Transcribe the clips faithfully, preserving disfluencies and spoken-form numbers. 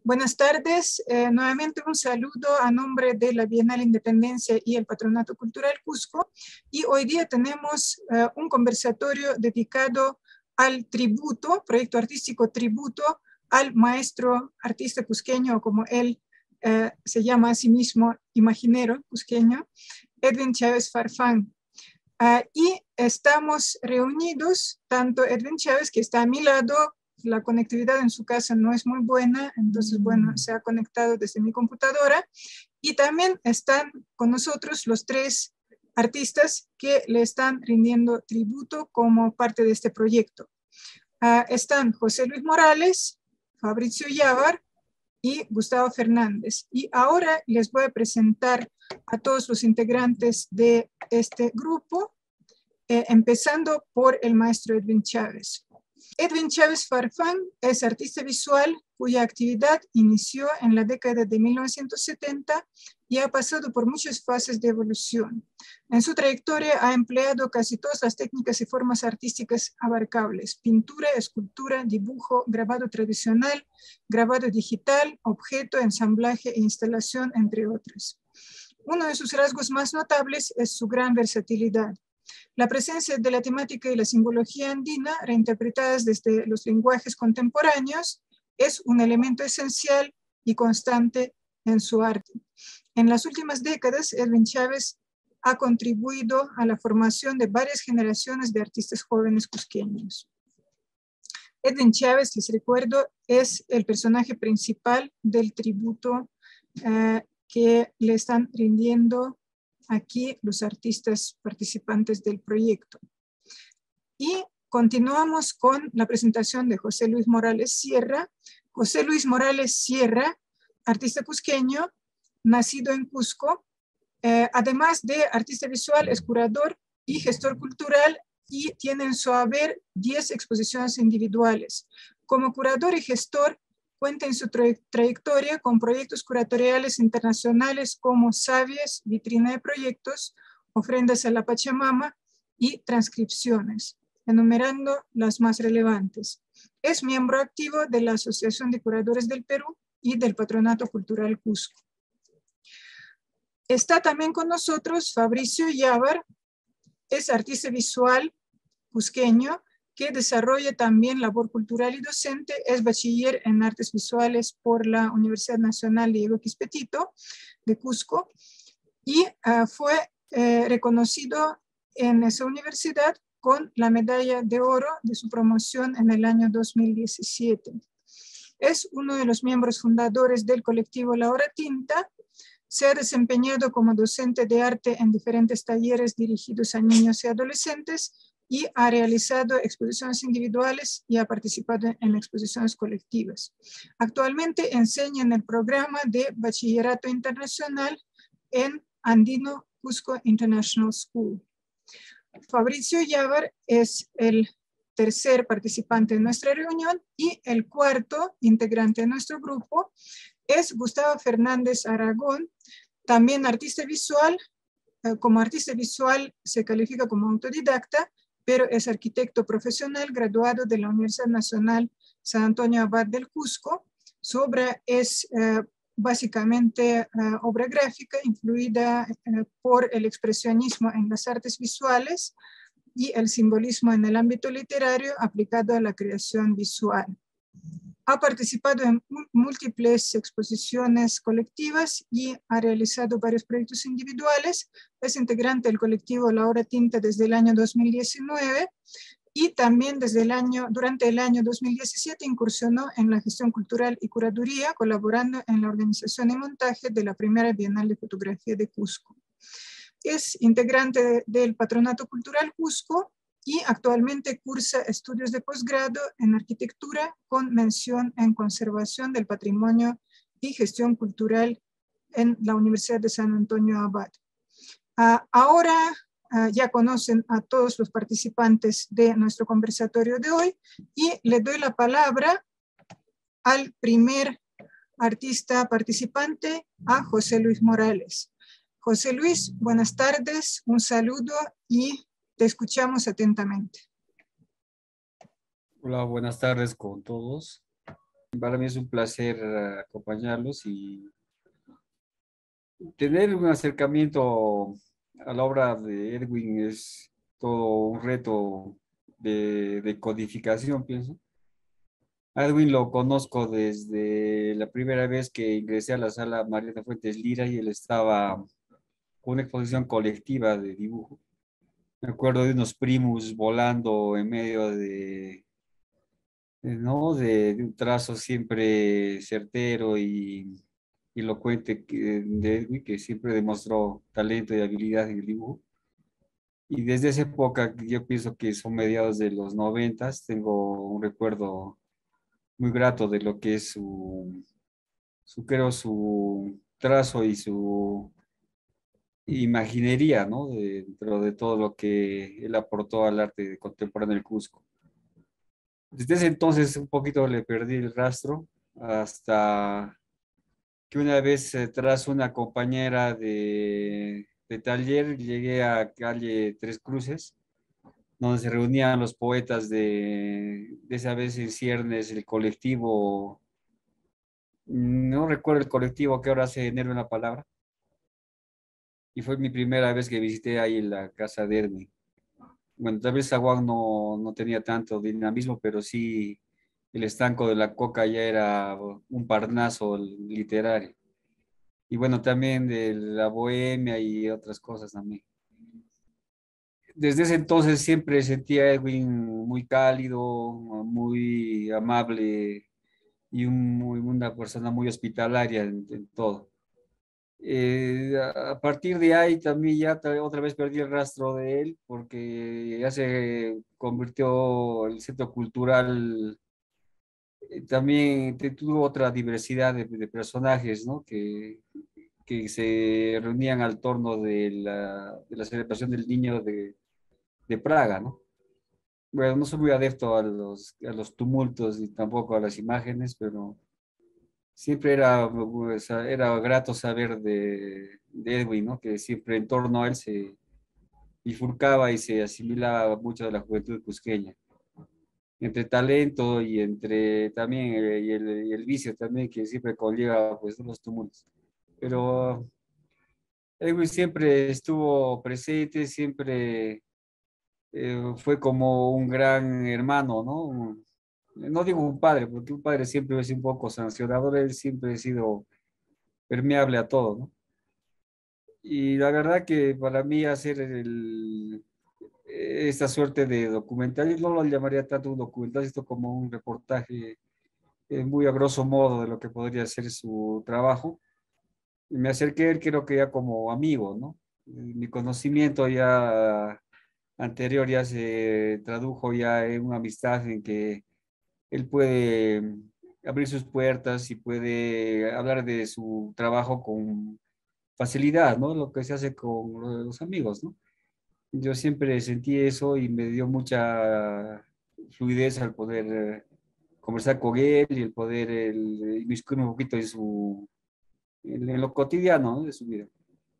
Buenas tardes, eh, nuevamente un saludo a nombre de la Bienal Independencia y el Patronato Cultural Cusco. Y hoy día tenemos eh, un conversatorio dedicado al tributo, proyecto artístico tributo al maestro artista cusqueño, como él eh, se llama a sí mismo, imaginero cusqueño, Edwin Chávez Farfán. Uh, y estamos reunidos, tanto Edwin Chávez, que está a mi lado, la conectividad en su casa no es muy buena, entonces, bueno, se ha conectado desde mi computadora, y también están con nosotros los tres artistas que le están rindiendo tributo como parte de este proyecto. Uh, están José Luis Morales, Fabricio Yávar y Gustavo Fernández. Y ahora les voy a presentar a todos los integrantes de este grupo, eh, empezando por el maestro Edwin Chávez. Edwin Chávez Farfán es artista visual cuya actividad inició en la década de mil novecientos setenta y ha pasado por muchas fases de evolución. En su trayectoria ha empleado casi todas las técnicas y formas artísticas abarcables: pintura, escultura, dibujo, grabado tradicional, grabado digital, objeto, ensamblaje e instalación, entre otras. Uno de sus rasgos más notables es su gran versatilidad. La presencia de la temática y la simbología andina, reinterpretadas desde los lenguajes contemporáneos, es un elemento esencial y constante en su arte. En las últimas décadas, Edwin Chávez ha contribuido a la formación de varias generaciones de artistas jóvenes cusqueños. Edwin Chávez, les recuerdo, es el personaje principal del tributo eh, que le están rindiendo aquí los artistas participantes del proyecto. Y continuamos con la presentación de José Luis Morales Sierra. José Luis Morales Sierra, artista cusqueño, nacido en Cusco, eh, además de artista visual, es curador y gestor cultural y tiene en su haber diez exposiciones individuales. Como curador y gestor, cuenta en su tra trayectoria con proyectos curatoriales internacionales como Sabies, Vitrina de Proyectos, Ofrendas a la Pachamama y Transcripciones, enumerando las más relevantes. Es miembro activo de la Asociación de Curadores del Perú y del Patronato Cultural Cusco. Está también con nosotros Fabricio Yávar, es artista visual cusqueño, que desarrolla también labor cultural y docente, es bachiller en artes visuales por la Universidad Nacional Diego Quispetito de Cusco y uh, fue uh, reconocido en esa universidad con la medalla de oro de su promoción en el año dos mil diecisiete. Es uno de los miembros fundadores del colectivo La Hora Tinta. Se ha desempeñado como docente de arte en diferentes talleres dirigidos a niños y adolescentes y ha realizado exposiciones individuales y ha participado en exposiciones colectivas. Actualmente enseña en el programa de Bachillerato Internacional en Andino Cusco International School. Fabricio Yávar es el tercer participante en nuestra reunión y el cuarto integrante de nuestro grupo es Gustavo Fernández Aragón, también artista visual. Como artista visual se califica como autodidacta, pero es arquitecto profesional graduado de la Universidad Nacional San Antonio Abad del Cusco. Su obra es eh, básicamente eh, obra gráfica influida eh, por el expresionismo en las artes visuales y el simbolismo en el ámbito literario aplicado a la creación visual. Ha participado en múltiples exposiciones colectivas y ha realizado varios proyectos individuales. Es integrante del colectivo La Hora Tinta desde el año dos mil diecinueve y también desde el año, durante el año dos mil diecisiete incursionó en la gestión cultural y curaduría, colaborando en la organización y montaje de la primera Bienal de Fotografía de Cusco. Es integrante de, del Patronato Cultural Cusco y actualmente cursa estudios de posgrado en arquitectura con mención en conservación del patrimonio y gestión cultural en la Universidad de San Antonio Abad. Uh, ahora uh, ya conocen a todos los participantes de nuestro conversatorio de hoy y le doy la palabra al primer artista participante, a José Luis Morales. José Luis, buenas tardes, un saludo y te escuchamos atentamente. Hola, buenas tardes con todos. Para mí es un placer eh, acompañarlos y tener un acercamiento a la obra de Edwin es todo un reto de, de codificación, pienso. A Edwin lo conozco desde la primera vez que ingresé a la sala Mariana Fuentes Lira y él estaba con una exposición colectiva de dibujo. Me acuerdo de unos primus volando en medio de, de, ¿no? de, de un trazo siempre certero y y elocuente que- de Edwin, que siempre demostró talento y habilidad en el dibujo. Y desde esa época, que yo pienso que son mediados de los noventas, tengo un recuerdo muy grato de lo que es su, su creo, su trazo y su imaginería, ¿no? Dentro de todo lo que él aportó al arte contemporáneo del Cusco. Desde ese entonces un poquito le perdí el rastro hasta que una vez eh, tras una compañera de, de taller llegué a calle Tres Cruces, donde se reunían los poetas de, de esa vez en ciernes, el colectivo, no recuerdo el colectivo que ahora se enero una palabra, y fue mi primera vez que visité ahí la casa de Ernie. Bueno, tal vez Zaguán no, no tenía tanto dinamismo, pero sí el estanco de la coca ya era un parnaso literario. Y bueno, también de la bohemia y otras cosas también. Desde ese entonces siempre sentía a Edwin muy cálido, muy amable y un- muy- una persona muy hospitalaria en, en todo. Eh, a a partir de ahí también ya tra- otra vez perdí el rastro de él porque ya se convirtió el centro cultural, eh, también te- tuvo otra diversidad de, de personajes, ¿no? Que, que se reunían al torno de la, de la celebración del Niño de, de Praga, ¿no? Bueno, no soy muy adepto a los, a los tumultos y tampoco a las imágenes, pero siempre era, pues, era grato saber de, de Edwin, ¿no? Que siempre en torno a él se bifurcaba y se asimilaba mucho de la juventud cusqueña. Entre talento y entre también eh, y el, y el vicio también que siempre conlleva pues los tumultos. Pero Edwin siempre estuvo presente, siempre eh, fue como un gran hermano, ¿no? Un- no digo un padre, porque un padre siempre es un poco sancionador, él siempre ha sido permeable a todo, ¿no? Y la verdad que para mí hacer el, esta suerte de documental, yo no lo llamaría tanto un documental, esto como un reportaje eh, muy a grosso modo de lo que podría ser su trabajo. Y me acerqué a él, creo que ya como amigo, ¿no? Mi conocimiento ya anterior ya se tradujo ya en una amistad en que él puede abrir sus puertas y puede hablar de su trabajo con facilidad, ¿no? Lo que se hace con los amigos, ¿no? Yo siempre sentí eso y me dio mucha fluidez al poder eh, conversar con él y el poder el, inmiscuirme un poquito en, su, en, en lo cotidiano, ¿no? De su vida.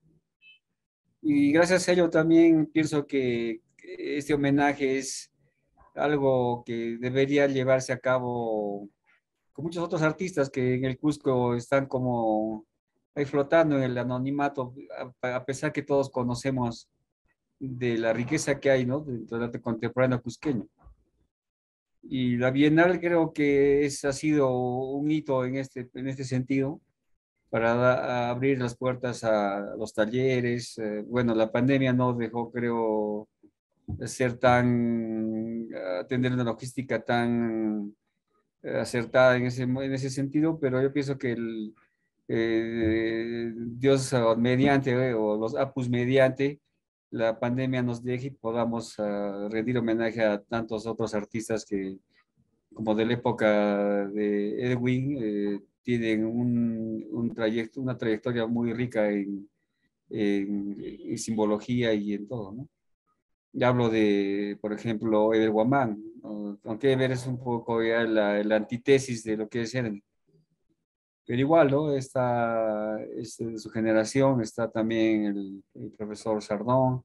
Y gracias a ello también pienso que este homenaje es algo que debería llevarse a cabo con muchos otros artistas que en el Cusco están como ahí flotando en el anonimato, a, a pesar que todos conocemos de la riqueza que hay, ¿no? Dentro del arte contemporáneo cusqueño. Y la Bienal creo que es, ha sido un hito en este, en este sentido para da- abrir las puertas a los talleres. Eh, bueno, la pandemia no dejó, creo, ser tan, a tener una logística tan eh, acertada en ese, en ese sentido, pero yo pienso que el, eh, Dios uh, mediante eh, o los apus mediante la pandemia nos deje y podamos uh, rendir homenaje a tantos otros artistas que, como de la época de Edwin, eh, tienen un, un trayecto, una trayectoria muy rica en, en, en simbología y en todo, ¿no? Ya hablo de, por ejemplo, Eber Guamán, ¿no? Aunque Eber es un poco ya la, la antítesis de lo que es Eren. Pero igual, ¿no? Está este, de su generación, está también el, el profesor Sardón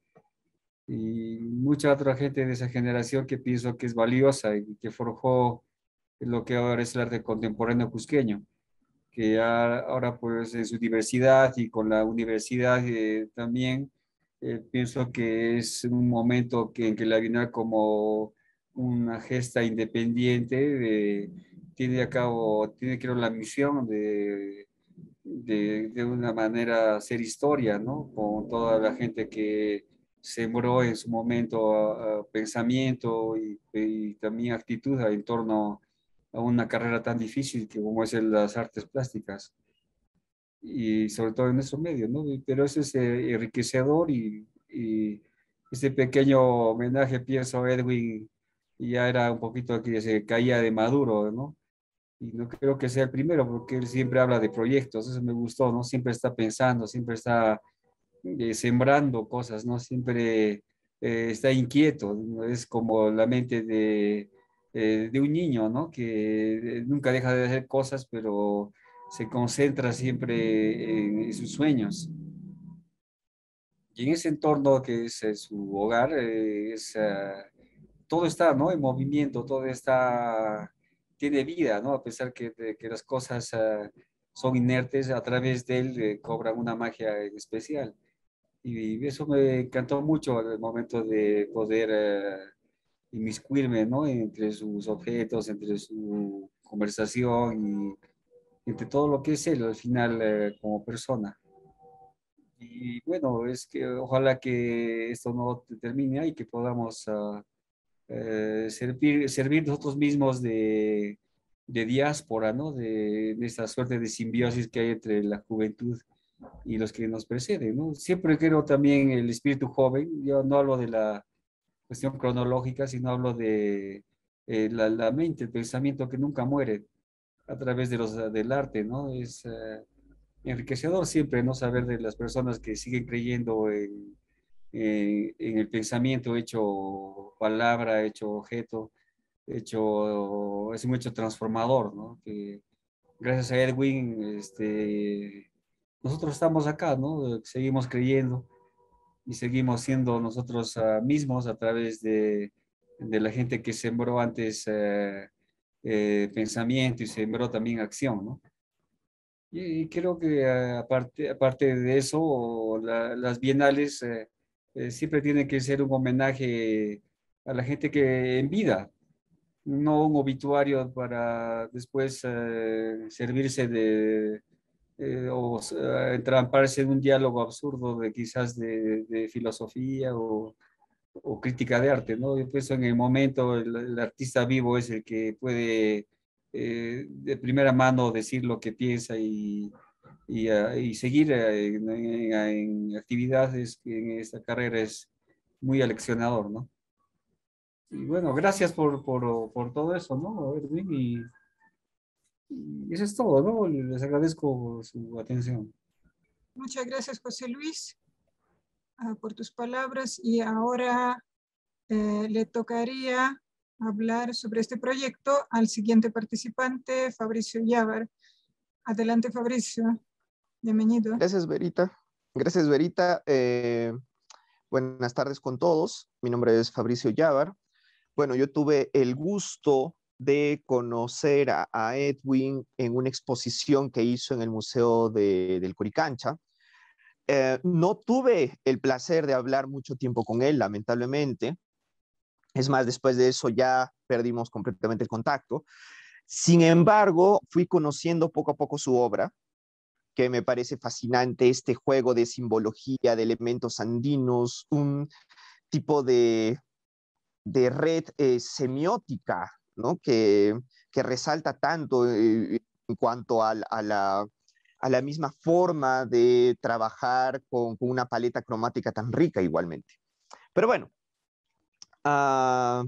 y mucha otra gente de esa generación que pienso que es valiosa y que forjó lo que ahora es el arte contemporáneo cusqueño, que ya, ahora pues en su diversidad y con la universidad eh, también, eh, pienso que es un momento que, en que la Bienal como una gesta independiente de, tiene a cabo, tiene creo la misión de, de, de una manera hacer historia, ¿no? Con toda la gente que sembró en su momento ah, ah, pensamiento y, y también actitud en torno a una carrera tan difícil que como es el- las artes plásticas y sobre todo en nuestro medio, ¿no? Y- Pero eso es eh, enriquecedor y, y este pequeño homenaje, pienso, a Edwin, ya era un poquito que se caía de maduro, ¿no? Y no creo que sea el primero, porque él siempre habla de proyectos, eso me gustó, ¿no? Siempre está pensando, siempre está eh, sembrando cosas, ¿no? Siempre eh, está inquieto, ¿no? Es como la mente de, eh, de un niño, ¿no? Que eh, nunca deja de hacer cosas, pero se concentra siempre en, en sus sueños. Y en ese entorno que es eh, su hogar, eh, es, ah, todo está, ¿no? En movimiento, todo está, tiene vida, ¿no? A pesar que, de que las cosas ah, son inertes, a través de él eh, cobran una magia en especial. Y eso me encantó mucho al momento de poder eh, inmiscuirme, ¿no? Entre sus objetos, entre su conversación y entre todo lo que es él al final eh, como persona. Y bueno, es que ojalá que esto no termine y que podamos ah, eh, servir, servir nosotros mismos de, de diáspora, ¿no? De, de esta suerte de simbiosis que hay entre la juventud y los que nos preceden, ¿no? Siempre quiero también el espíritu joven, yo no hablo de la cuestión cronológica, sino hablo de eh, la, la, mente, el pensamiento que nunca muere a través de los, del arte, ¿no? Es eh, enriquecedor siempre, ¿no? Saber de las personas que siguen creyendo en, en, en el pensamiento hecho palabra, hecho objeto, hecho, es un hecho transformador, ¿no? Que gracias a Edwin, este, nosotros estamos acá, ¿no? Seguimos creyendo y seguimos siendo nosotros uh, mismos a través de, de, la gente que sembró antes uh, eh, pensamiento y sembró también acción, ¿no? Y, y creo que uh, aparte, aparte de eso, la, las bienales uh, eh, siempre tienen que ser un homenaje a la gente que en vida, no un obituario para después uh, servirse de eh, o eh, entramparse en un diálogo absurdo de quizás de, de filosofía o, o, crítica de arte, ¿no? Yo pienso en el momento el, el artista vivo es el que puede eh, de primera mano decir lo que piensa y, y, uh, y seguir en, en, en, actividades que en esta carrera es muy aleccionador, ¿no? Y bueno, gracias por, por, por todo eso, ¿no, Edwin? Y, y eso es todo, ¿no? Les agradezco su atención. Muchas gracias, José Luis, uh, por tus palabras. Y ahora eh, le tocaría hablar sobre este proyecto al siguiente participante, Fabricio Llavar. Adelante, Fabricio. Bienvenido. Gracias, Verita. Gracias, Verita. Eh, buenas tardes con todos. Mi nombre es Fabricio Llavar. Bueno, yo tuve el gusto de conocer a, a Edwin en una exposición que hizo en el Museo de, del Coricancha. Eh, no tuve el placer de hablar mucho tiempo con él, lamentablemente. Es más, después de eso ya perdimos completamente el contacto. Sin embargo, fui conociendo poco a poco su obra, que me parece fascinante, este juego de simbología, de elementos andinos, un tipo de, de red eh, semiótica, ¿no? que, que resalta tanto eh, en cuanto a, a, la, a la misma forma de trabajar con, con una paleta cromática tan rica igualmente. Pero bueno, uh,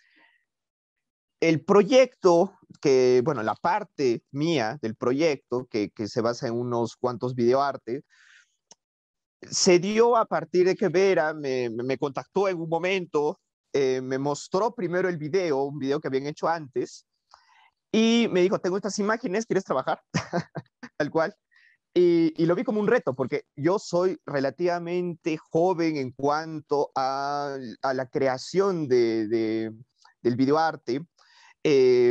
el proyecto, que, bueno, la parte mía del proyecto, que, que se basa en unos cuantos videoarte, se dio a partir de que Vera me, me contactó en un momento, eh, me mostró primero el video, un video que habían hecho antes, y me dijo, tengo estas imágenes, ¿quieres trabajar? Tal cual. Y, y, lo vi como un reto, porque yo soy relativamente joven en cuanto a, a la creación de, de, del videoarte. Eh,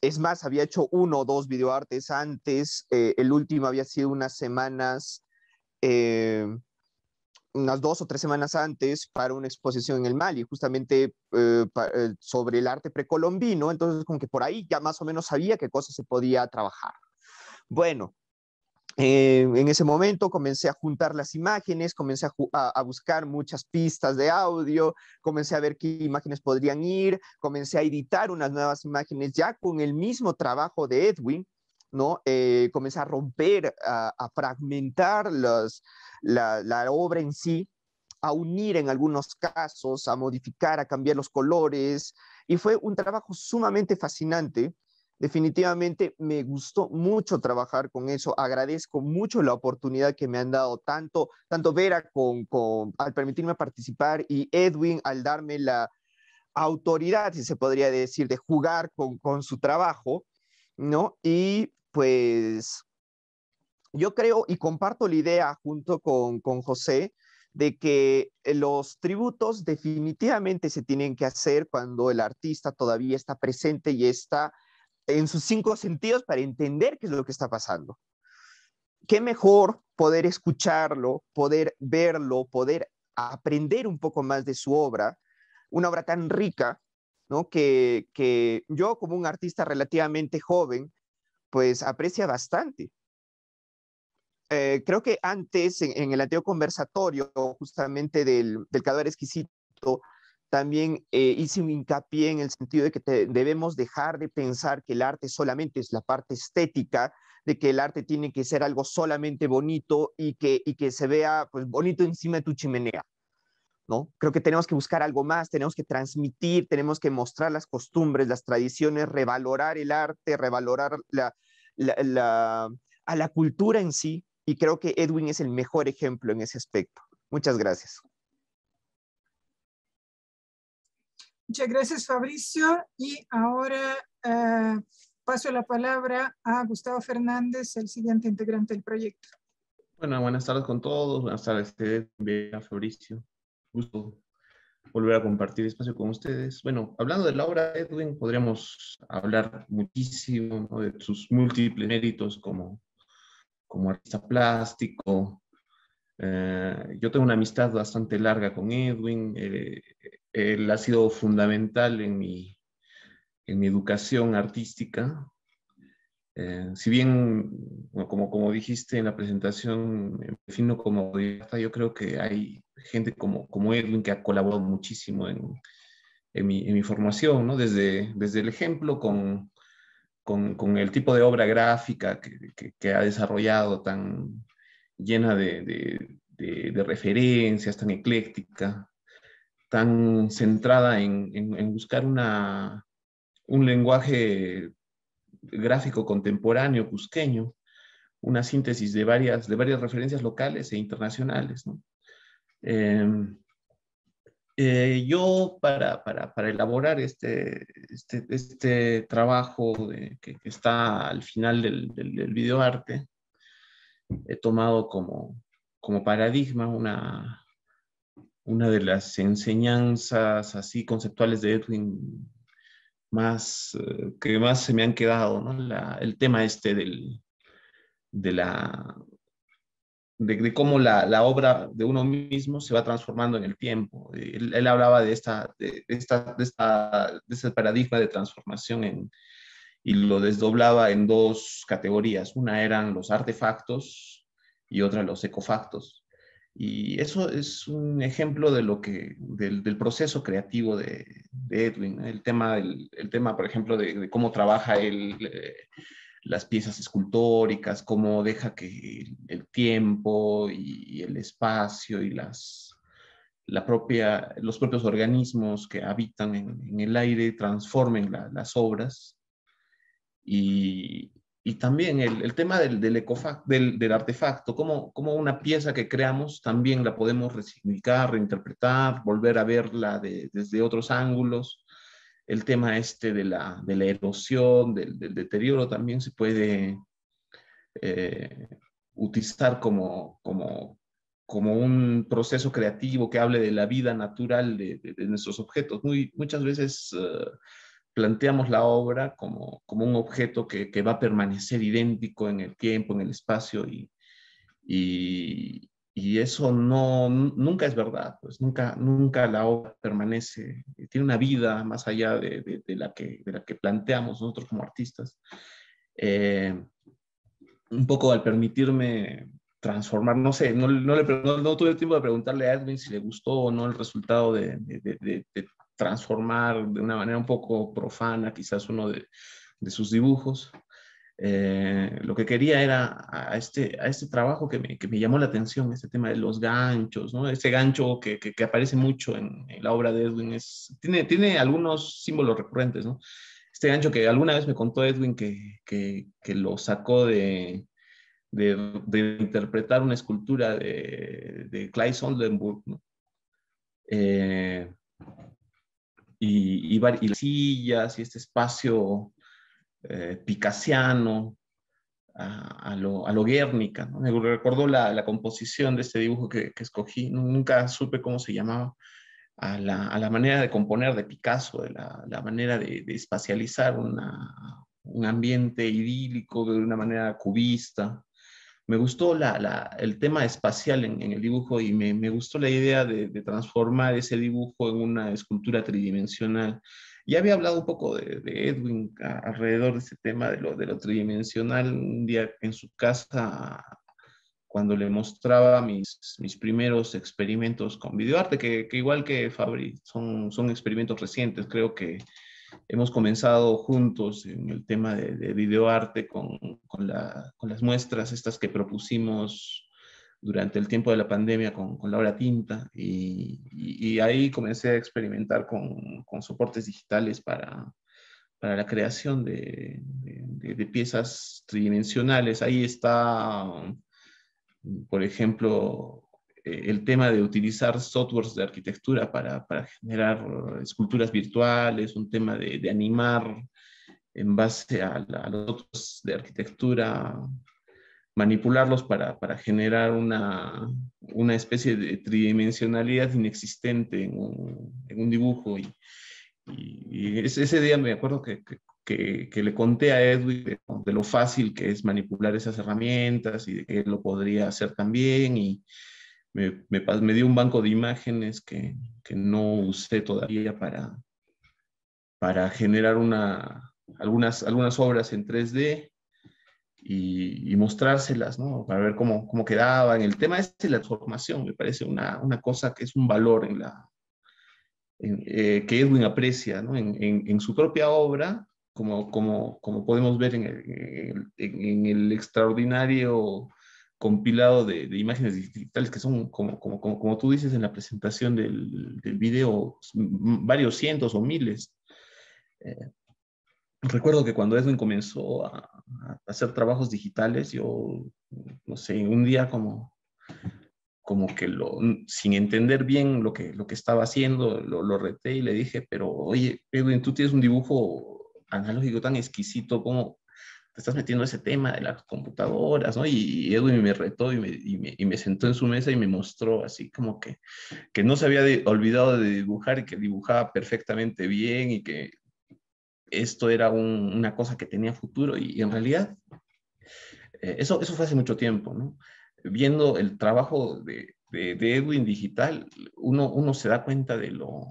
es más, había hecho uno o dos videoartes antes. Eh, el último había sido unas semanas, eh, unas dos o tres semanas antes para una exposición en el Mali, justamente eh, pa, eh, sobre el arte precolombino. Entonces, como que por ahí ya más o menos sabía qué cosas se podía trabajar. Bueno, eh, en ese momento comencé a juntar las imágenes, comencé a, a, a buscar muchas pistas de audio, comencé a ver qué imágenes podrían ir, comencé a editar unas nuevas imágenes ya con el mismo trabajo de Edwin, ¿no? Eh, comencé a romper, a, a fragmentar los, la, la obra en sí, a unir en algunos casos, a modificar, a cambiar los colores, y fue un trabajo sumamente fascinante. Definitivamente me gustó mucho trabajar con eso. Agradezco mucho la oportunidad que me han dado tanto, tanto Vera con, con, al permitirme participar y Edwin al darme la autoridad, si se podría decir, de jugar con, con su trabajo, ¿no? Y pues yo creo y comparto la idea junto con, con José de que los tributos definitivamente se tienen que hacer cuando el artista todavía está presente y está en sus cinco sentidos para entender qué es lo que está pasando. Qué mejor poder escucharlo, poder verlo, poder aprender un poco más de su obra, una obra tan rica, ¿no? Que, que yo como un artista relativamente joven, pues aprecia bastante. Eh, creo que antes, en, en el anterior conversatorio, justamente del, del Cadáver Exquisito, también eh, hice un hincapié en el sentido de que te, debemos dejar de pensar que el arte solamente es la parte estética, de que el arte tiene que ser algo solamente bonito y que, y que se vea pues, bonito encima de tu chimenea, ¿no? Creo que tenemos que buscar algo más, tenemos que transmitir, tenemos que mostrar las costumbres, las tradiciones, revalorar el arte, revalorar la, la, la, a la cultura en sí, y creo que Edwin es el mejor ejemplo en ese aspecto. Muchas gracias. Muchas gracias, Fabricio. Y ahora uh, paso la palabra a Gustavo Fernández, el siguiente integrante del proyecto. Bueno, buenas tardes con todos. Buenas tardes, a Fabricio. Gusto volver a compartir espacio con ustedes. Bueno, hablando de la obra de Edwin, podríamos hablar muchísimo, ¿no?, de sus múltiples méritos como, como artista plástico. Eh, yo tengo una amistad bastante larga con Edwin. Eh, él ha sido fundamental en mi, en mi educación artística. Eh, si bien, bueno, como, como dijiste en la presentación, me defino como autodidacta, yo creo que hay gente como, como Edwin que ha colaborado muchísimo en, en, mi, en mi formación, ¿no? Desde, desde el ejemplo con, con, con el tipo de obra gráfica que, que, que ha desarrollado, tan llena de, de, de, de referencias, tan ecléctica, tan centrada en, en, en buscar una, un lenguaje gráfico contemporáneo cusqueño, una síntesis de varias, de varias referencias locales e internacionales, ¿no? Eh, eh, yo para, para, para elaborar este, este, este trabajo de, que, que está al final del, del, del videoarte, he tomado como, como paradigma una, una de las enseñanzas así conceptuales de Edwin más, eh, que más se me han quedado, ¿no? La, el tema este del, de, la, de, de cómo la, la obra de uno mismo se va transformando en el tiempo. Él, él hablaba de, esta, de, de, esta, de, esta, de ese paradigma de transformación en, y lo desdoblaba en dos categorías. Una eran los artefactos y otra los ecofactos. Y eso es un ejemplo de lo que, del, del proceso creativo de, de Edwin. El tema, del, el tema, por ejemplo, de, de cómo trabaja él, eh, las piezas escultóricas, cómo deja que el, el tiempo y, y el espacio y las, la propia, los propios organismos que habitan en, en el aire transformen la, las obras. Y, y también el, el tema del, del, ecofact, del, del artefacto, cómo, cómo una pieza que creamos también la podemos resignificar, reinterpretar, volver a verla de, desde otros ángulos. El tema este de la, de la erosión, del, del deterioro también se puede eh, utilizar como, como, como un proceso creativo que hable de la vida natural de, de, de nuestros objetos. Muy, muchas veces... Uh, planteamos la obra como, como un objeto que, que va a permanecer idéntico en el tiempo, en el espacio, y, y, y eso no, nunca es verdad, pues nunca, nunca la obra permanece, tiene una vida más allá de, de, de, la, que, de la que planteamos nosotros como artistas. Eh, un poco al permitirme transformar, no sé, no, no, le, no, no tuve el tiempo de preguntarle a Edwin si le gustó o no el resultado de, de, de, de transformar de una manera un poco profana quizás uno de, de sus dibujos. Eh, lo que quería era a este, a este trabajo que me, que me llamó la atención, este tema de los ganchos, ¿no? Ese gancho que, que, que aparece mucho en, en la obra de Edwin, es, tiene, tiene algunos símbolos recurrentes, ¿no? Este gancho que alguna vez me contó Edwin que, que, que lo sacó de, de, de interpretar una escultura de, de Clyde Sonderburg, ¿no? Eh, y, y, y las sillas y este espacio eh, picasiano a, a, lo, a lo Guernica, ¿no? Me recordó la, la composición de este dibujo que, que escogí, nunca supe cómo se llamaba, a la, a la manera de componer de Picasso, de la, la manera de, de espacializar una, un ambiente idílico de una manera cubista. Me gustó la, la, el tema espacial en, en el dibujo y me, me gustó la idea de, de transformar ese dibujo en una escultura tridimensional. Ya había hablado un poco de, de Edwin a, alrededor de este tema de lo, de lo tridimensional un día en su casa cuando le mostraba mis, mis primeros experimentos con videoarte, que, que igual que Fabri, son, son experimentos recientes. Creo que hemos comenzado juntos en el tema de, de videoarte con, con, la, con las muestras estas que propusimos durante el tiempo de la pandemia con, con Laura Tinta, y, y, y ahí comencé a experimentar con, con soportes digitales para, para la creación de, de, de piezas tridimensionales. Ahí está, por ejemplo, el tema de utilizar softwares de arquitectura para, para generar esculturas virtuales, un tema de, de animar en base a, la, a los softwares de arquitectura, manipularlos para, para generar una, una especie de tridimensionalidad inexistente en un, en un dibujo. Y, y, y ese, ese día me acuerdo que, que Que, que, le conté a Edwin de, de lo fácil que es manipular esas herramientas y de que él lo podría hacer también, y me, me, me dio un banco de imágenes que, que no usé todavía para, para generar una, algunas, algunas obras en tres D y, y mostrárselas, ¿no? Para ver cómo, cómo quedaban. El tema es la transformación, me parece una, una cosa que es un valor en la, en, eh, que Edwin aprecia, ¿no? en, en, en su propia obra. Como, como, como podemos ver en el, en, en el extraordinario compilado de, de imágenes digitales que son, como, como, como, como tú dices en la presentación del, del video, varios cientos o miles. Eh, recuerdo que cuando Edwin comenzó a, a hacer trabajos digitales, yo, no sé, un día como, como que lo, sin entender bien lo que, lo que estaba haciendo, lo, lo reté y le dije, pero oye, Edwin, tú tienes un dibujo analógico tan exquisito, ¿cómo te estás metiendo ese tema de las computadoras, ¿no? Y, y Edwin me retó y me, y, me, y me sentó en su mesa y me mostró así como que, que no se había de, olvidado de dibujar y que dibujaba perfectamente bien y que esto era un, una cosa que tenía futuro, y, y en realidad eh, eso, eso fue hace mucho tiempo, ¿no? Viendo el trabajo de, de, de Edwin digital, uno, uno se da cuenta de lo,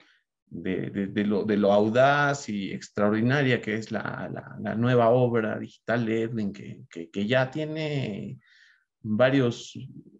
De, de, de, lo, de lo audaz y extraordinaria que es la, la, la nueva obra digital de Edwin, que, que, que ya tiene varios,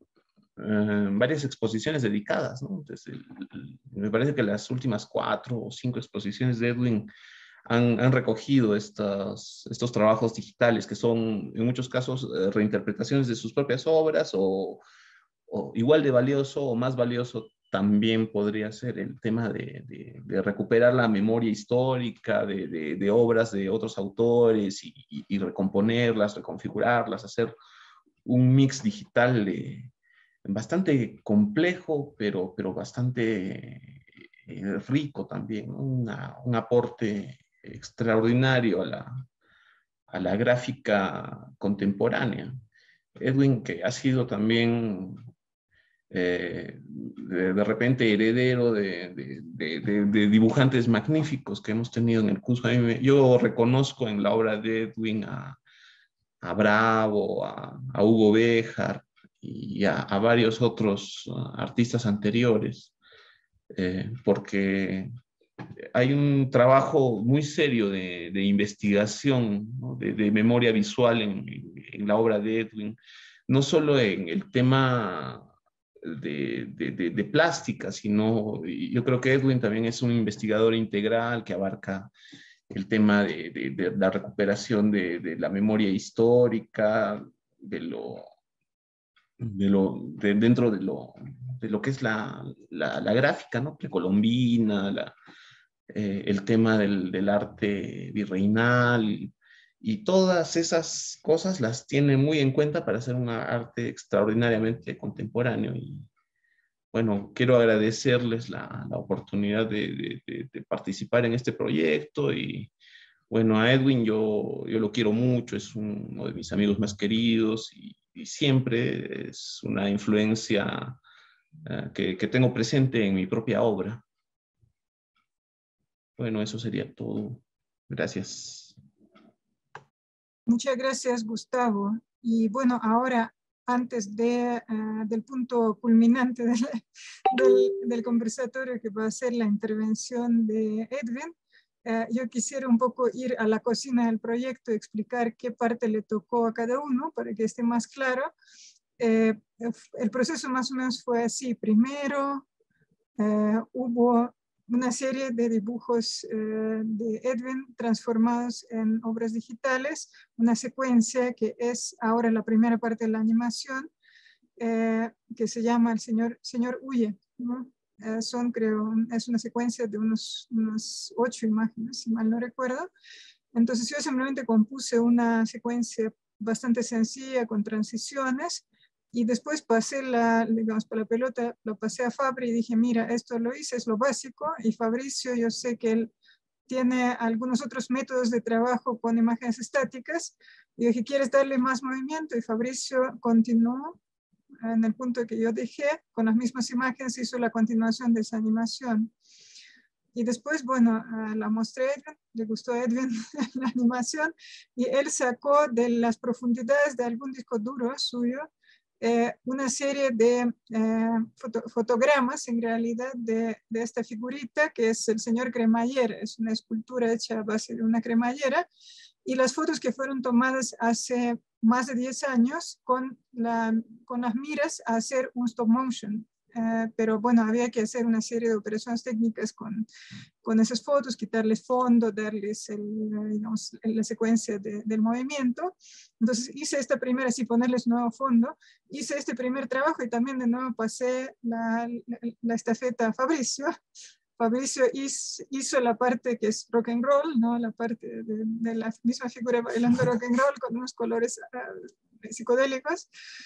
eh, varias exposiciones dedicadas, ¿no? Entonces, el, el, me parece que las últimas cuatro o cinco exposiciones de Edwin han, han recogido estos, estos trabajos digitales, que son en muchos casos eh, reinterpretaciones de sus propias obras, o, o igual de valioso o más valioso también podría ser el tema de, de, de recuperar la memoria histórica de, de, de obras de otros autores y, y, y recomponerlas, reconfigurarlas, hacer un mix digital de, bastante complejo, pero, pero bastante eh, rico también, ¿no? Una, un aporte extraordinario a la, a la gráfica contemporánea. Edwin, que ha sido también eh, de, de repente heredero de, de, de, de, de dibujantes magníficos que hemos tenido en el Cusco. A mí me, yo reconozco en la obra de Edwin a, a Bravo, a, a Hugo Béjar y a, a varios otros uh, artistas anteriores, eh, porque hay un trabajo muy serio de, de investigación, ¿no? de, de memoria visual en, en, en la obra de Edwin, no solo en el tema de, de, de, de plástica, sino yo creo que Edwin también es un investigador integral que abarca el tema de, de, de la recuperación de, de la memoria histórica, de lo, de lo de, dentro de lo, de lo que es la, la, la gráfica, ¿no? Precolombina, la, eh, el tema del, del arte virreinal, y, y todas esas cosas las tiene muy en cuenta para hacer un arte extraordinariamente contemporáneo. Y bueno, quiero agradecerles la, la oportunidad de, de, de participar en este proyecto. Y bueno, a Edwin yo, yo lo quiero mucho, es uno de mis amigos más queridos y, y siempre es una influencia uh, que, que tengo presente en mi propia obra. Bueno, eso sería todo. Gracias. Muchas gracias, Gustavo. Y bueno, ahora, antes de, uh, del punto culminante del, del, del conversatorio, que va a ser la intervención de Edwin, Uh, yo quisiera un poco ir a la cocina del proyecto y explicar qué parte le tocó a cada uno para que esté más claro. Eh, el proceso más o menos fue así. Primero uh, hubo una serie de dibujos uh, de Edwin transformados en obras digitales, una secuencia que es ahora la primera parte de la animación, uh, que se llama El Señor, Señor Huye, ¿no? Uh, son, creo, es una secuencia de unos, unos ocho imágenes, si mal no recuerdo. Entonces yo simplemente compuse una secuencia bastante sencilla con transiciones y después pasé la, digamos, para la pelota, lo pasé a Fabri y dije, mira, esto lo hice, es lo básico, y Fabricio, yo sé que él tiene algunos otros métodos de trabajo con imágenes estáticas, y dije, ¿quieres darle más movimiento? Y Fabricio continuó en el punto que yo dejé, con las mismas imágenes, hizo la continuación de esa animación. Y después, bueno, uh, la mostré a Edwin, le gustó a Edwin la animación, y él sacó de las profundidades de algún disco duro suyo eh, una serie de eh, foto, fotogramas, en realidad, de, de esta figurita, que es el señor cremallera, es una escultura hecha a base de una cremallera, y las fotos que fueron tomadas hace más de diez años con, la, con las miras a hacer un stop motion. Uh, pero bueno, había que hacer una serie de operaciones técnicas con, con esas fotos, quitarles fondo, darles el, digamos, la secuencia de, del movimiento. Entonces hice esta primera, así ponerles nuevo fondo, hice este primer trabajo y también de nuevo pasé la, la, la estafeta a Fabricio. Fabricio hizo, hizo la parte que es rock and roll, ¿no? La parte de, de la misma figura bailando rock and roll con unos colores uh, psicodélicos.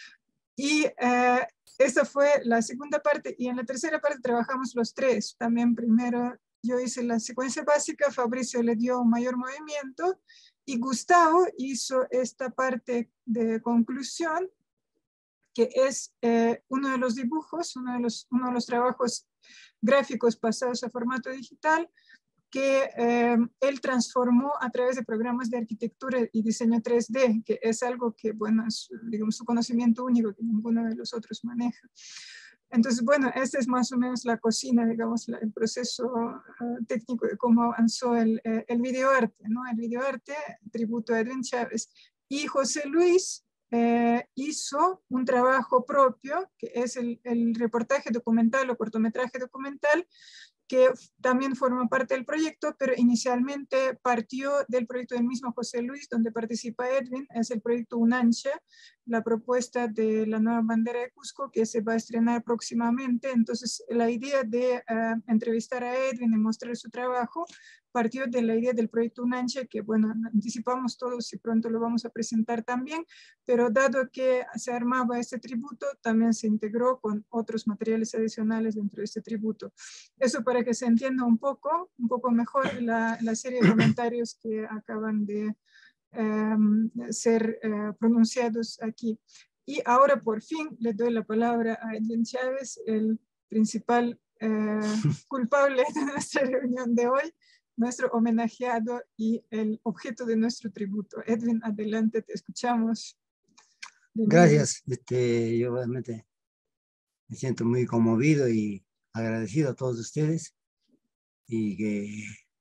Y uh, esta fue la segunda parte, y en la tercera parte trabajamos los tres. También primero yo hice la secuencia básica, Fabricio le dio un mayor movimiento, y Gustavo hizo esta parte de conclusión, que es eh, uno de los dibujos, uno de los, uno de los trabajos gráficos pasados a formato digital, que eh, él transformó a través de programas de arquitectura y diseño tres D, que es algo que, bueno, es, digamos, su conocimiento único que ninguno de los otros maneja. Entonces, bueno, esta es más o menos la cocina, digamos, la, el proceso uh, técnico de cómo avanzó el, eh, el videoarte, ¿no? El videoarte, tributo a Edwin Chávez. Y José Luis eh, hizo un trabajo propio, que es el, el reportaje documental o cortometraje documental, que también forma parte del proyecto, pero inicialmente partió del proyecto del mismo José Luis, donde participa Edwin, es el proyecto Unancha, la propuesta de la nueva bandera de Cusco, que se va a estrenar próximamente. Entonces, la idea de uh, entrevistar a Edwin y mostrar su trabajo partió de la idea del proyecto Unancha, que, bueno, anticipamos todos y pronto lo vamos a presentar también, pero dado que se armaba este tributo, también se integró con otros materiales adicionales dentro de este tributo. Eso para que se entienda un poco, un poco mejor la, la serie de comentarios que acaban de um, ser uh, pronunciados aquí. Y ahora por fin le doy la palabra a Edwin Chávez, el principal eh, culpable de nuestra reunión de hoy, nuestro homenajeado y el objeto de nuestro tributo. Edwin, adelante, te escuchamos. Gracias. Este, yo realmente me siento muy conmovido y agradecido a todos ustedes y que,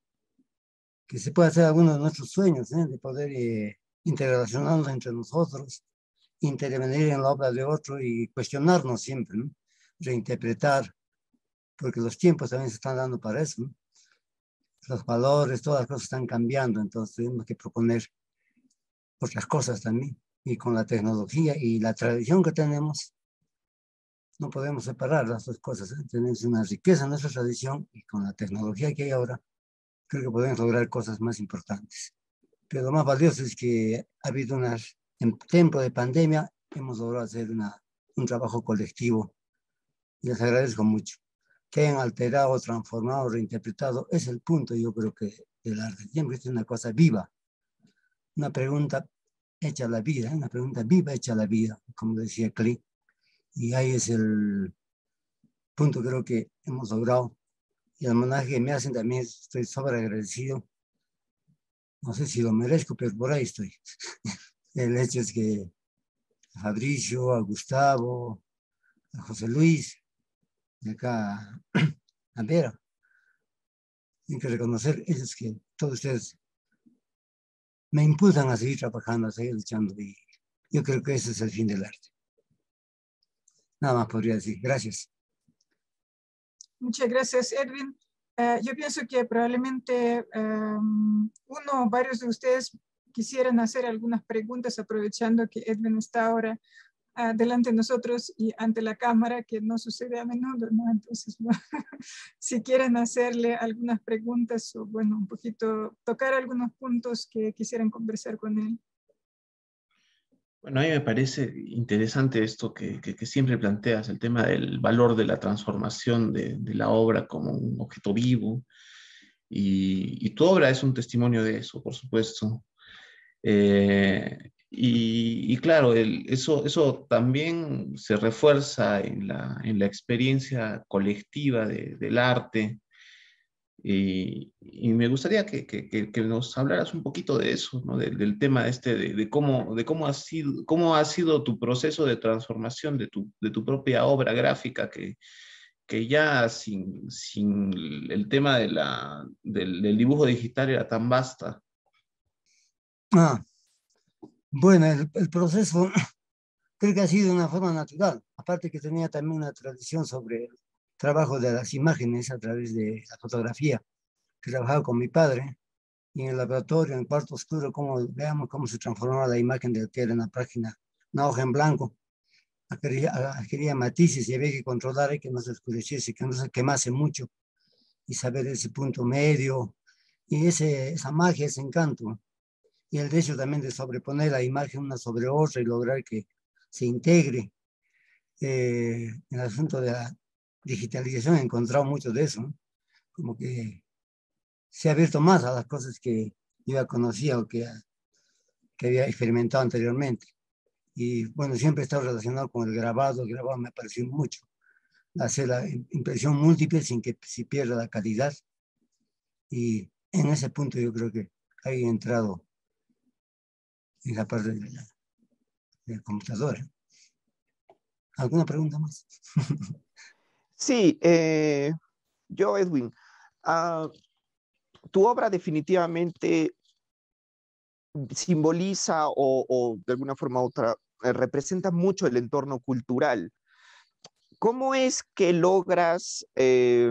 que se pueda hacer algunos de nuestros sueños, ¿eh? De poder eh, interrelacionarnos entre nosotros, intervenir en la obra de otro y cuestionarnos siempre, ¿no? Reinterpretar, porque los tiempos también se están dando para eso, ¿no? Los valores, todas las cosas están cambiando, entonces tenemos que proponer otras cosas también. Y con la tecnología y la tradición que tenemos, no podemos separar las dos cosas, ¿eh? Tenemos una riqueza en nuestra tradición y con la tecnología que hay ahora, creo que podemos lograr cosas más importantes. Pero lo más valioso es que ha habido unas, en tiempo de pandemia, hemos logrado hacer una, un trabajo colectivo y les agradezco mucho. Que hayan alterado, transformado, reinterpretado, es el punto, yo creo que el arte siempre es una cosa viva, una pregunta hecha a la vida, una pregunta viva hecha a la vida, como decía Klee. Y ahí es el punto, creo que hemos logrado. Y el homenaje que me hacen también, estoy sobre agradecido. No sé si lo merezco, pero por ahí estoy. El hecho es que a Fabricio, a Gustavo, a José Luis, de acá a Vera, hay que reconocer ellos que todos ustedes me impulsan a seguir trabajando, a seguir luchando. Y yo creo que ese es el fin del arte. Nada más podría decir. Gracias. Muchas gracias, Edwin. Uh, yo pienso que probablemente um, uno o varios de ustedes quisieran hacer algunas preguntas aprovechando que Edwin está ahora uh, delante de nosotros y ante la cámara, que no sucede a menudo, ¿no? Entonces, bueno, si quieren hacerle algunas preguntas o, bueno, un poquito tocar algunos puntos que quisieran conversar con él. Bueno, a mí me parece interesante esto que, que, que siempre planteas, el tema del valor de la transformación de, de la obra como un objeto vivo. Y, y tu obra es un testimonio de eso, por supuesto. Eh, y, y claro, el, eso, eso también se refuerza en la, en la experiencia colectiva de, del arte. Y, y me gustaría que, que, que, nos hablaras un poquito de eso, ¿no? Del, del tema este, de, de, cómo, de cómo, ha sido, cómo ha sido tu proceso de transformación de tu, de tu propia obra gráfica, que, que ya sin, sin el tema de la, del, del dibujo digital era tan vasta. Ah, bueno, el, el proceso creo que ha sido de una forma natural, aparte que tenía también una tradición sobre el trabajo de las imágenes a través de la fotografía, que trabajaba con mi padre, y en el laboratorio, en el cuarto oscuro, como, veamos cómo se transformaba la imagen de que era en la página, una hoja en blanco, quería, quería matices y había que controlar y que no se oscureciese, que no se quemase mucho, y saber ese punto medio, y ese, esa magia, ese encanto, y el hecho también de sobreponer la imagen una sobre otra y lograr que se integre. Eh, en el asunto de la digitalización he encontrado mucho de eso, ¿no? Como que se ha abierto más a las cosas que yo ya conocía o que, que había experimentado anteriormente. Y bueno, siempre he estado relacionado con el grabado. El grabado me pareció mucho. Hacer la impresión múltiple sin que se pierda la calidad. Y en ese punto yo creo que he entrado en la parte de la, de la computadora. ¿Alguna pregunta más? Sí, eh, yo, Edwin, uh, tu obra definitivamente simboliza o, o de alguna forma u otra eh, representa mucho el entorno cultural. ¿Cómo es que logras eh,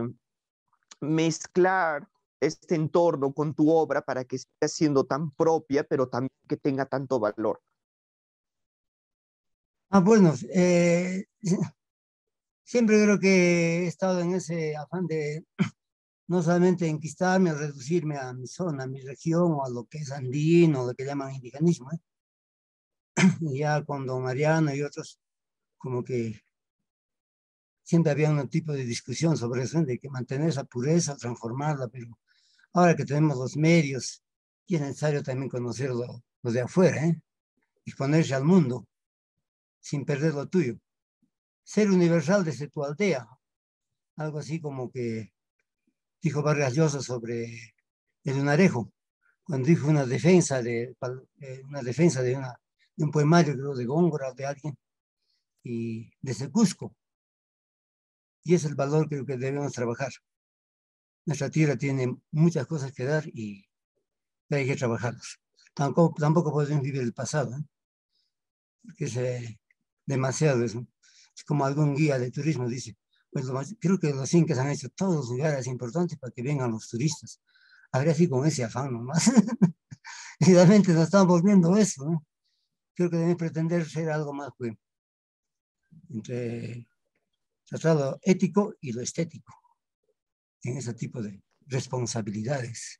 mezclar este entorno con tu obra para que siga siendo tan propia, pero también que tenga tanto valor? Ah, bueno, eh, siempre creo que he estado en ese afán de no solamente enquistarme o reducirme a mi zona, a mi región o a lo que es andino, lo que llaman indigenismo, ¿eh? Y ya con don Mariano y otros, como que siempre había un tipo de discusión sobre eso, de que mantener esa pureza, transformarla, pero ahora que tenemos los medios, y es necesario también conocer lo, lo de afuera, ¿eh? Exponerse al mundo. sin perder lo tuyo. Ser universal desde tu aldea. Algo así como que dijo Vargas Llosa sobre el lunarejo, cuando dijo una defensa de, una defensa de, una, de un poemario, creo, de Góngora o de alguien, y desde Cusco. Y es el valor que, que debemos trabajar. Nuestra tierra tiene muchas cosas que dar y hay que trabajarlas. Tampoco, tampoco podemos vivir el pasado, ¿eh? Porque es eh, demasiado eso. Es como algún guía de turismo dice, pues lo más, creo que los incas han hecho todos los lugares importantes para que vengan los turistas. Habría así con ese afán nomás. Y realmente nos estamos volviendo eso, ¿no? Creo que deben pretender ser algo más, pues, entre tratar lo ético y lo estético, en ese tipo de responsabilidades.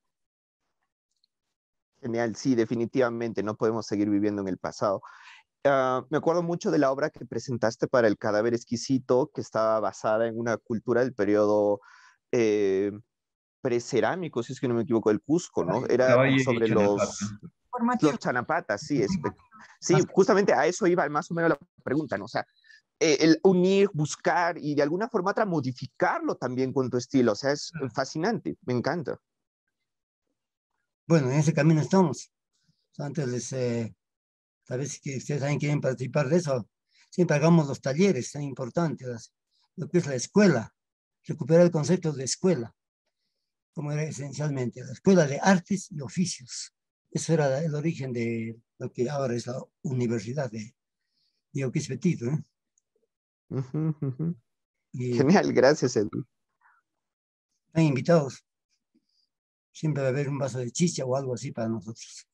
Genial, sí, definitivamente no podemos seguir viviendo en el pasado. Uh, me acuerdo mucho de la obra que presentaste para El cadáver exquisito, que estaba basada en una cultura del periodo eh, precerámico, si es que no me equivoco, del Cusco, ¿no? Era Caballo y sobre Chanapata. los, los chanapatas, sí, es, sí, justamente a eso iba más o menos la pregunta, ¿no? O sea, eh, el unir, buscar y de alguna forma otra modificarlo también con tu estilo, o sea, es fascinante, me encanta. Bueno, en ese camino estamos. Antes les... Eh... Tal vez que ustedes también quieren participar de eso, siempre hagamos los talleres tan importantes, lo que es la escuela, recuperar el concepto de escuela, como era esencialmente la escuela de artes y oficios. Eso era el origen de lo que ahora es la Universidad de Yoquispetito, ¿eh? Uh-huh, uh-huh. Y genial, gracias, Edu. Están invitados. Siempre va a haber un vaso de chicha o algo así para nosotros.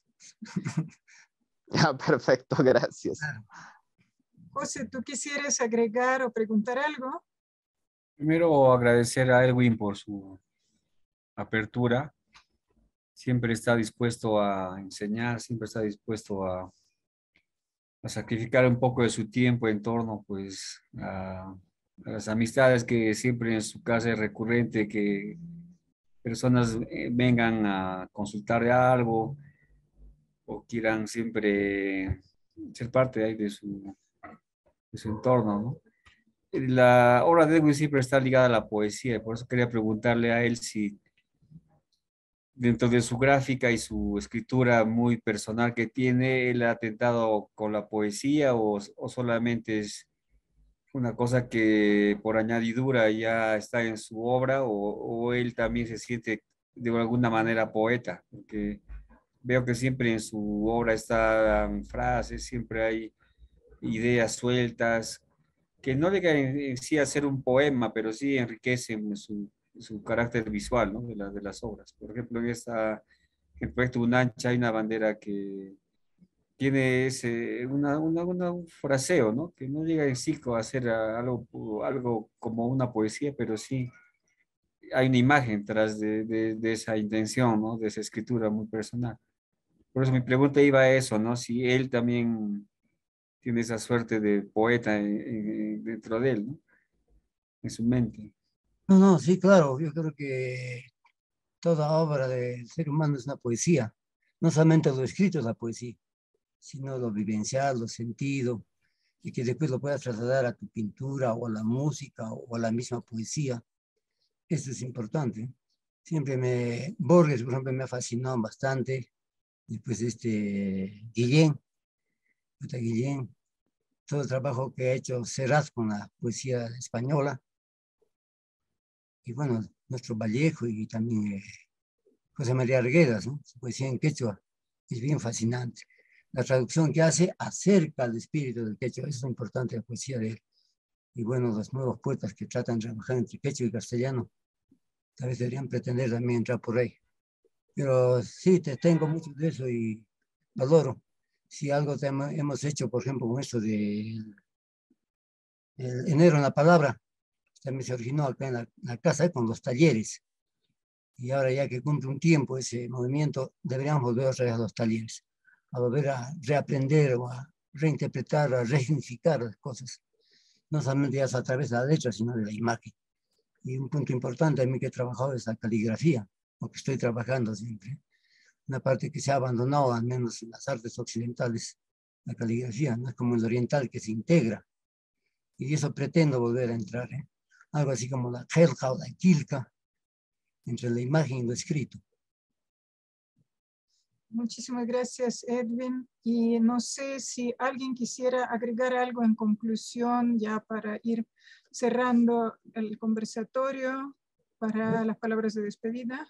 Ah, perfecto, gracias. José, ¿tú quisieras agregar o preguntar algo? Primero agradecer a Edwin por su apertura. Siempre está dispuesto a enseñar, siempre está dispuesto a, a sacrificar un poco de su tiempo en torno, pues, a, a las amistades que siempre en su casa es recurrente, que personas eh, vengan a consultar de algo o quieran siempre ser parte de, ahí de, su, de su entorno, ¿no? La obra de Edwin siempre está ligada a la poesía, por eso quería preguntarle a él si dentro de su gráfica y su escritura muy personal que tiene, él ha atentado con la poesía o, o solamente es una cosa que por añadidura ya está en su obra o, o él también se siente de alguna manera poeta, porque veo que siempre en su obra están frases, siempre hay ideas sueltas, que no llegan en sí a ser un poema, pero sí enriquecen su, su carácter visual, ¿no? de, la, de las obras. Por ejemplo, en, esta, en el proyecto Unancha hay una bandera que tiene ese, una, una, una, un fraseo, ¿no? Que no llega en sí a ser algo, algo como una poesía, pero sí hay una imagen tras de, de, de esa intención, ¿no? De esa escritura muy personal. Por eso mi pregunta iba a eso, ¿no? Si él también tiene esa suerte de poeta en, en, dentro de él, ¿no? En su mente. No, no, sí, claro, yo creo que toda obra del ser humano es una poesía. No solamente lo escrito es la poesía, sino lo vivencial, lo sentido, y que después lo puedas trasladar a tu pintura o a la música o a la misma poesía. Eso es importante. Siempre me, Borges, por ejemplo, me ha fascinado bastante. Después este Guillén, Guillén, todo el trabajo que ha hecho Serrat con la poesía española. Y bueno, nuestro Vallejo y también eh, José María Arguedas, ¿no? Su poesía en quechua es bien fascinante. La traducción que hace acerca al espíritu del quechua, eso es importante, la poesía de él. Y bueno, los nuevos poetas que tratan de trabajar entre quechua y castellano, tal vez deberían pretender también entrar por ahí. Pero sí, te tengo mucho de eso y valoro. Si algo te hemos hecho, por ejemplo, con esto de el enero en la palabra, también se originó acá en la, en la casa con los talleres. Y ahora ya que cumple un tiempo ese movimiento, deberíamos volver otra vez a los talleres, a volver a reaprender o a reinterpretar, a resignificar las cosas. No solamente ya a través de la letra, sino de la imagen. Y un punto importante a mí que he trabajado es la caligrafía, porque estoy trabajando siempre. Una parte que se ha abandonado, al menos en las artes occidentales, la caligrafía, no es como el oriental que se integra. Y eso pretendo volver a entrar, ¿eh? Algo así como la Helka o la Kilka, entre la imagen y lo escrito. Muchísimas gracias, Edwin. Y no sé si alguien quisiera agregar algo en conclusión ya para ir cerrando el conversatorio, para las palabras de despedida.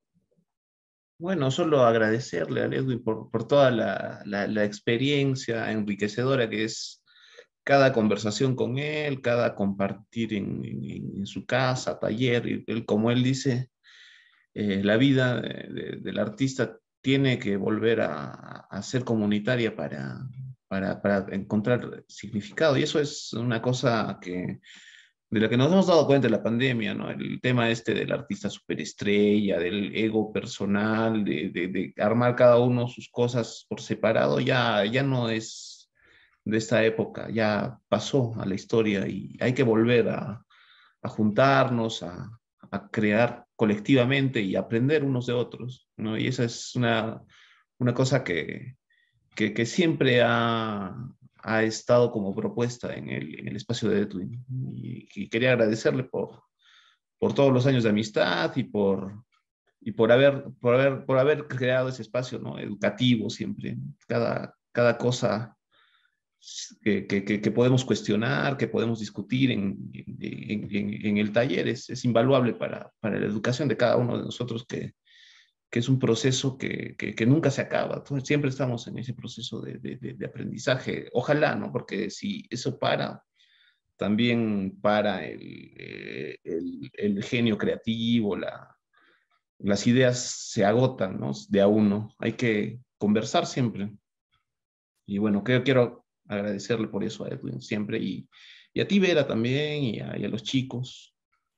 Bueno, solo agradecerle a Edwin por, por toda la, la, la experiencia enriquecedora que es cada conversación con él, cada compartir en, en, en su casa, taller, y él, como él dice, eh, la vida de, de, del artista tiene que volver a, a ser comunitaria para, para, para encontrar significado, y eso es una cosa que de la que nos hemos dado cuenta en la pandemia, ¿no? El tema este del artista superestrella, del ego personal, de, de, de armar cada uno sus cosas por separado, ya, ya no es de esta época, ya pasó a la historia y hay que volver a, a juntarnos, a, a crear colectivamente y aprender unos de otros, ¿no? Y esa es una, una cosa que, que, que siempre ha, ha estado como propuesta en el, en el espacio de Edwin. Y, y quería agradecerle por, por todos los años de amistad y por, y por, haber, por, haber, por haber creado ese espacio, ¿no? Educativo siempre. Cada, cada cosa que, que, que podemos cuestionar, que podemos discutir en, en, en, en el taller es, es invaluable para, para la educación de cada uno de nosotros, que, que es un proceso que, que, que nunca se acaba. Entonces, siempre estamos en ese proceso de, de, de aprendizaje. Ojalá, ¿no? Porque si eso para, también para el, el, el genio creativo, la, las ideas se agotan, ¿no? De a uno. Hay que conversar siempre. Y bueno, que, quiero agradecerle por eso a Edwin siempre, y, y a ti, Vera, también, y a, y a los chicos.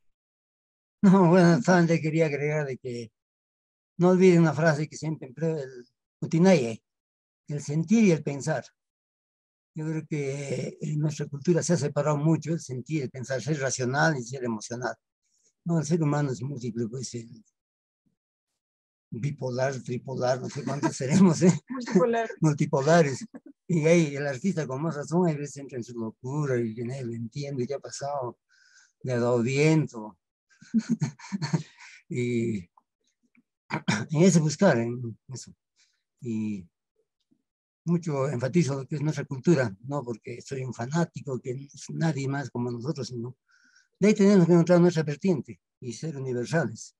No, bueno, solamente quería agregar de que no olviden una frase que siempre empleo, el utinaye, el sentir y el pensar. Yo creo que en nuestra cultura se ha separado mucho el sentir, el pensar, ser racional y ser emocional. No, el ser humano es múltiple, pues el bipolar, tripolar, no sé cuántos seremos, ¿eh? Multipolar. Multipolares. Y ahí el artista con más razón, hay veces entra en su locura y nadie lo entiende, ¿qué ha pasado? Le ha dado viento. Y en ese buscar, en eso. Y mucho enfatizo lo que es nuestra cultura, no porque soy un fanático, que no es nadie más como nosotros, sino de ahí tenemos que encontrar nuestra vertiente y ser universales.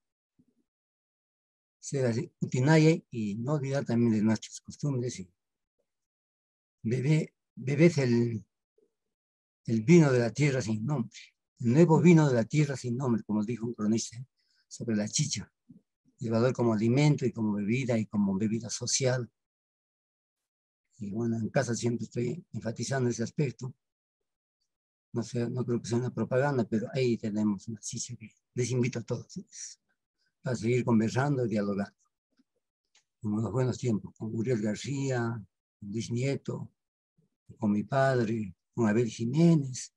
Ser así, utinaye, y no olvidar también de nuestras costumbres. Y bebé, bebés el, el vino de la tierra sin nombre, el nuevo vino de la tierra sin nombre, como dijo un cronista sobre la chicha, el valor como alimento y como bebida y como bebida social. Y bueno, en casa siempre estoy enfatizando ese aspecto. No sé, no creo que sea una propaganda, pero ahí tenemos una chicha que les invito a todos, ¿sí? A seguir conversando y dialogando. Como en los buenos tiempos, con Uriel García, con Luis Nieto, con mi padre, con Abel Jiménez.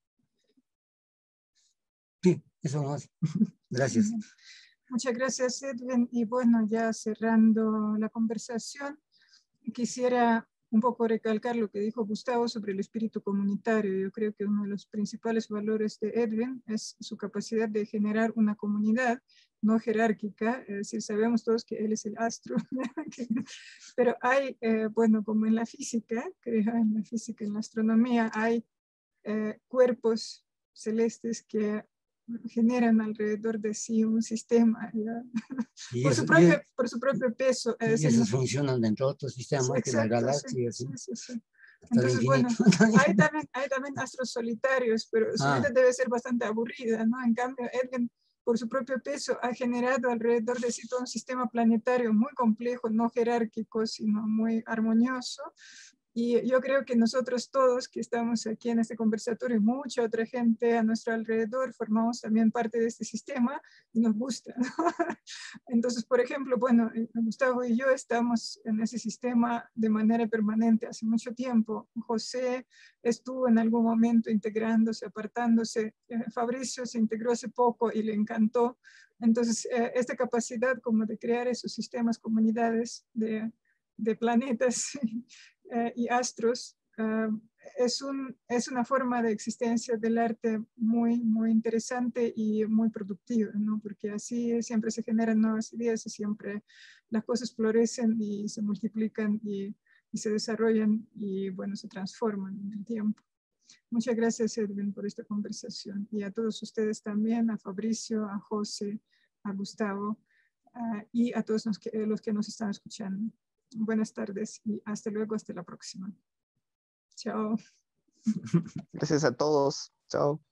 Sí, eso no es. Gracias. Muchas gracias, Edwin. Y bueno, ya cerrando la conversación, quisiera un poco recalcar lo que dijo Gustavo sobre el espíritu comunitario. Yo creo que uno de los principales valores de Edwin es su capacidad de generar una comunidad no jerárquica, es decir, sabemos todos que él es el astro, pero hay, eh, bueno, como en la física, creo, en la física, en la astronomía, hay eh, cuerpos celestes que generan alrededor de sí un sistema, por, Eso, su propio, y, por su propio peso. y Es esos decir, funcionan dentro de otros sistemas, sí, que la exacto, galaxia, sí, así, sí, sí, sí. hasta el Entonces, infinito. bueno, hay también, hay también astros solitarios, pero su Ah. vida debe ser bastante aburrida, ¿no? En cambio, Edwin, por su propio peso, ha generado alrededor de sí todo un sistema planetario muy complejo, no jerárquico, sino muy armonioso. Y yo creo que nosotros todos que estamos aquí en este conversatorio y mucha otra gente a nuestro alrededor formamos también parte de este sistema y nos gusta, ¿no? Entonces, por ejemplo, bueno, Gustavo y yo estamos en ese sistema de manera permanente hace mucho tiempo. José estuvo en algún momento integrándose, apartándose. Fabricio se integró hace poco y le encantó. Entonces, eh, esta capacidad como de crear esos sistemas, comunidades de, de planetas eh, y astros, uh, es, un, es una forma de existencia del arte muy, muy interesante y muy productiva, ¿no? Porque así siempre se generan nuevas ideas y siempre las cosas florecen y se multiplican y, y se desarrollan y, bueno, se transforman en el tiempo. Muchas gracias, Edwin, por esta conversación. Y a todos ustedes también, a Fabricio, a José, a Gustavo uh, y a todos los que, los que nos están escuchando. Buenas tardes y hasta luego, hasta la próxima. Chao. Gracias a todos. Chao.